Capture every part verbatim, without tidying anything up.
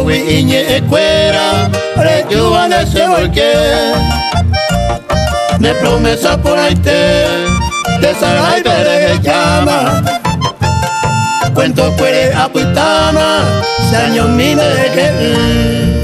wiñe cuera, rejuvan ese volque. De promesa por ahí te, de saray te llama. Cuento puede apuntama, se años mi de que.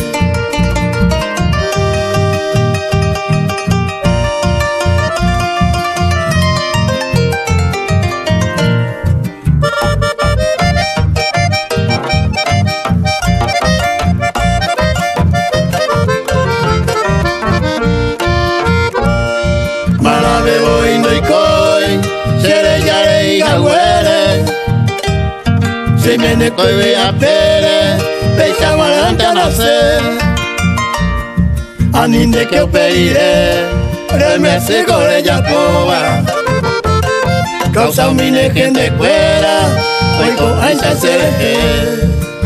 Si me ne coi ve a pere, peisa guarante a nacer. Aninde que operire, reme se corre ya poba. Causa un mine gente cuera, hoy con aisa se.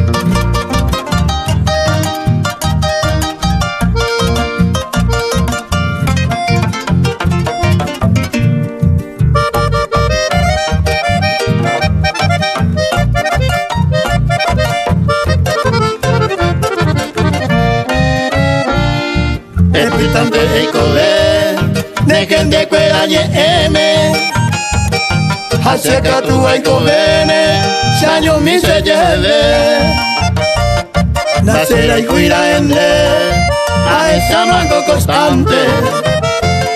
Dejen de cuera y eme, acerca tu hay covene, si años mi se lleve. Nacerá y cuira en le, a esa mango constante,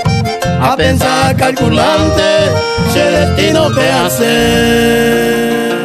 a pensar calculante, se destino te hace.